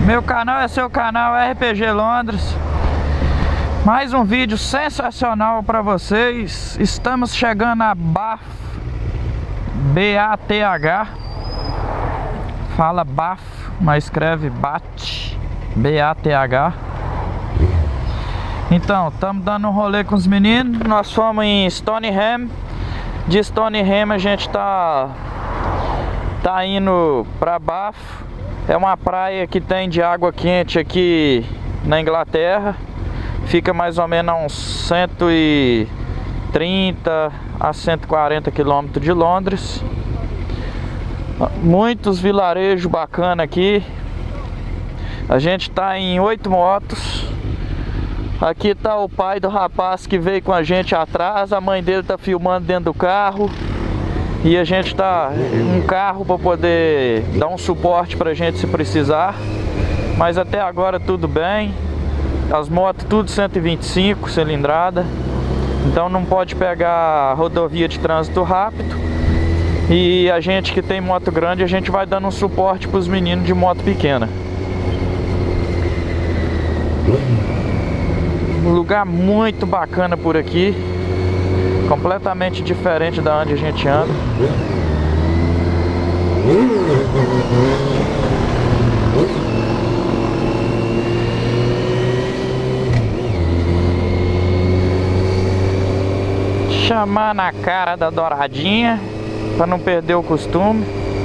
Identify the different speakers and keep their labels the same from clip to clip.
Speaker 1: Meu canal é seu canal RPG Londres. Mais um vídeo sensacional para vocês. Estamos chegando a BATH, B-A-T-H. Fala BATH, mas escreve BAT, B-A-T-H. Então, estamos dando um rolê com os meninos. Nós fomos em Stoneham. De Stoneham a gente tá indo para BATH. É uma praia que tem de água quente aqui na Inglaterra. Fica mais ou menos a uns 130 a 140 quilômetros de Londres. Muitos vilarejos bacanas aqui. A gente tá em 8 motos. Aqui tá o pai do rapaz que veio com a gente atrás. A mãe dele tá filmando dentro do carro. E a gente tá em um carro para poder dar um suporte pra gente se precisar. Mas até agora tudo bem. As motos tudo 125 cilindrada. Então não pode pegar rodovia de trânsito rápido. E a gente que tem moto grande, a gente vai dando um suporte pros meninos de moto pequena. Um lugar muito bacana por aqui. Completamente diferente da onde a gente anda. Chamar na cara da douradinha para não perder o costume.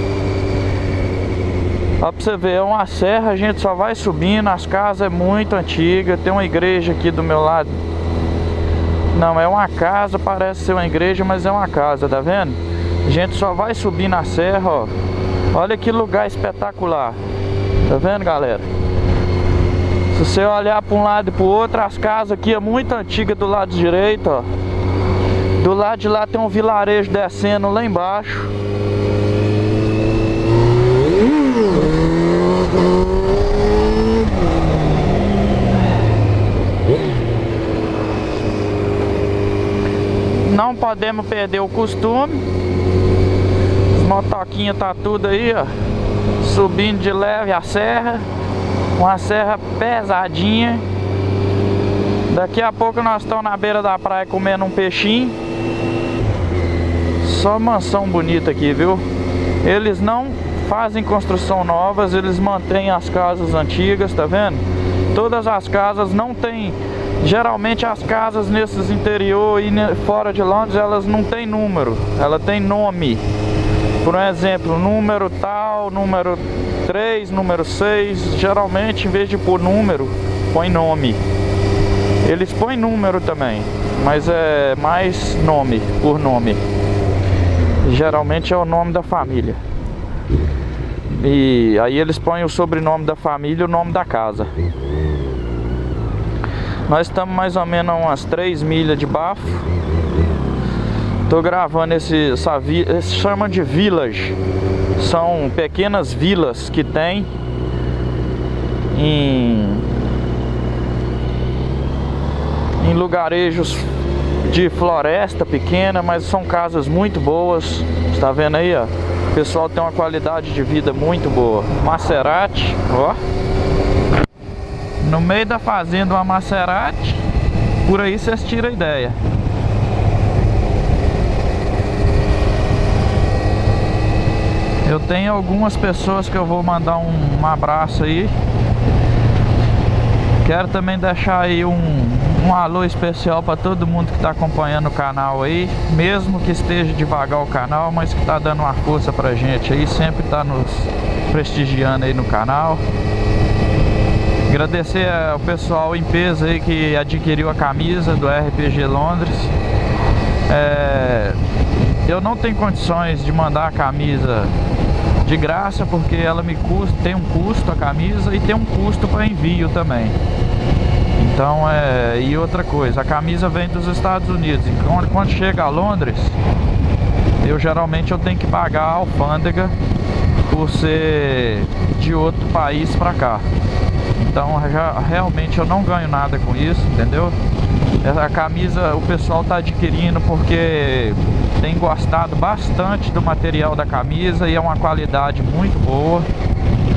Speaker 1: Ó, pra você ver, é uma serra, a gente só vai subindo. As casas é muito antiga. Tem uma igreja aqui do meu lado. Não, é uma casa, parece ser uma igreja, mas é uma casa, tá vendo? A gente só vai subir na serra, ó. Olha que lugar espetacular. Tá vendo, galera? Se você olhar para um lado e para o outro, as casas aqui é muito antiga do lado direito, ó. Do lado de lá tem um vilarejo descendo lá embaixo. Não podemos perder o costume. Os motoquinhos tá tudo aí, ó, subindo de leve a serra. Uma serra pesadinha. Daqui a pouco nós estamos na beira da praia comendo um peixinho. Só mansão bonita aqui, viu? Eles não fazem construção novas, eles mantêm as casas antigas, tá vendo? Todas as casas não tem. Geralmente as casas nesses interior e fora de Londres, elas não tem número, ela tem nome. Por exemplo, número tal, número 3, número 6. Geralmente, em vez de pôr número, põe nome. Eles põem número também, mas é mais nome, por nome. Geralmente é o nome da família. E aí eles põem o sobrenome da família e o nome da casa. Nós estamos mais ou menos a umas 3 milhas de BATH. Tô gravando esse chama de village. São pequenas vilas que tem em lugarejos de floresta pequena, mas são casas muito boas. Está vendo aí, ó? O pessoal tem uma qualidade de vida muito boa. Maserati, ó. No meio da fazenda uma Maserati. Por aí vocês tiram a ideia. Eu tenho algumas pessoas que eu vou mandar um abraço aí. Quero também deixar aí um alô especial para todo mundo que está acompanhando o canal aí. Mesmo que esteja devagar o canal, mas que está dando uma força pra gente aí. Sempre está nos prestigiando aí no canal. Agradecer ao pessoal em peso aí que adquiriu a camisa do RPG Londres. Eu não tenho condições de mandar a camisa de graça, porque ela me custa, tem um custo a camisa e tem um custo para envio também. Então e outra coisa, a camisa vem dos Estados Unidos. Então quando chega a Londres, geralmente eu tenho que pagar a alfândega por ser de outro país para cá. Então realmente eu não ganho nada com isso, entendeu? A camisa o pessoal está adquirindo porque tem gostado bastante do material da camisa e é uma qualidade muito boa.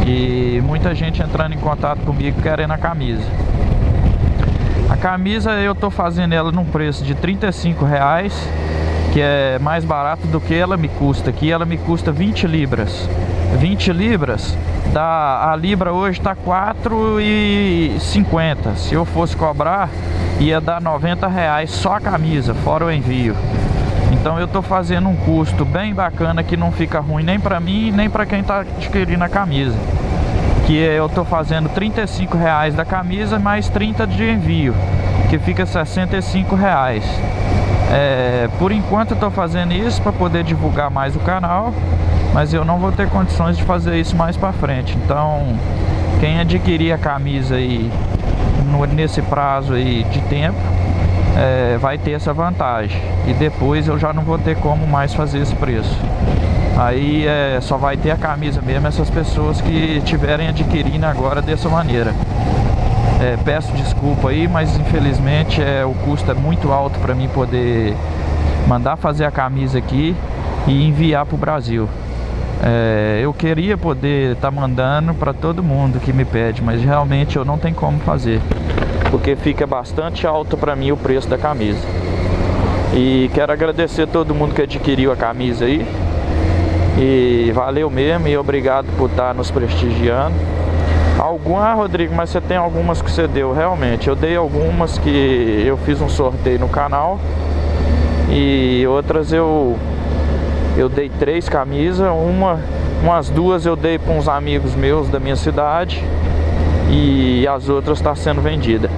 Speaker 1: E muita gente entrando em contato comigo querendo a camisa. A camisa eu tô fazendo ela num preço de R$35, que é mais barato do que ela me custa. Aqui ela me custa 20 libras. 20 libras, a libra hoje tá R$4,50. Se eu fosse cobrar, ia dar R$90 só a camisa, fora o envio. Então eu tô fazendo um custo bem bacana que não fica ruim nem pra mim, nem pra quem tá adquirindo a camisa. Que eu tô fazendo R$35 da camisa mais 30 de envio, que fica R$65. Por enquanto eu tô fazendo isso para poder divulgar mais o canal, mas eu não vou ter condições de fazer isso mais para frente. Então quem adquirir a camisa aí nesse prazo aí de tempo vai ter essa vantagem, e depois eu já não vou ter como mais fazer esse preço. Aí só vai ter a camisa mesmo essas pessoas que estiverem adquirindo agora dessa maneira. Peço desculpa aí, mas infelizmente o custo é muito alto para mim poder mandar fazer a camisa aqui e enviar para o Brasil. Eu queria poder estar mandando para todo mundo que me pede, mas realmente eu não tenho como fazer, porque fica bastante alto para mim o preço da camisa. E quero agradecer a todo mundo que adquiriu a camisa aí. E valeu mesmo, e obrigado por estar nos prestigiando. Rodrigo, mas você tem algumas que você deu. Realmente, eu dei algumas que eu fiz um sorteio no canal, e outras eu dei 3 camisas. Umas 2 eu dei para uns amigos meus da minha cidade, e as outras estão sendo vendidas.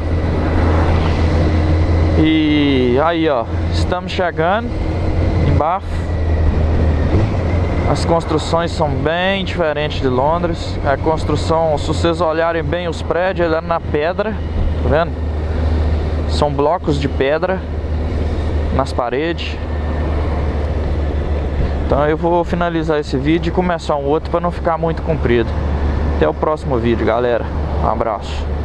Speaker 1: E aí, ó, estamos chegando em Bafo. As construções são bem diferentes de Londres. A construção, se vocês olharem bem os prédios, ele é na pedra, tá vendo? São blocos de pedra nas paredes. Então eu vou finalizar esse vídeo e começar um outro para não ficar muito comprido. Até o próximo vídeo, galera. Um abraço.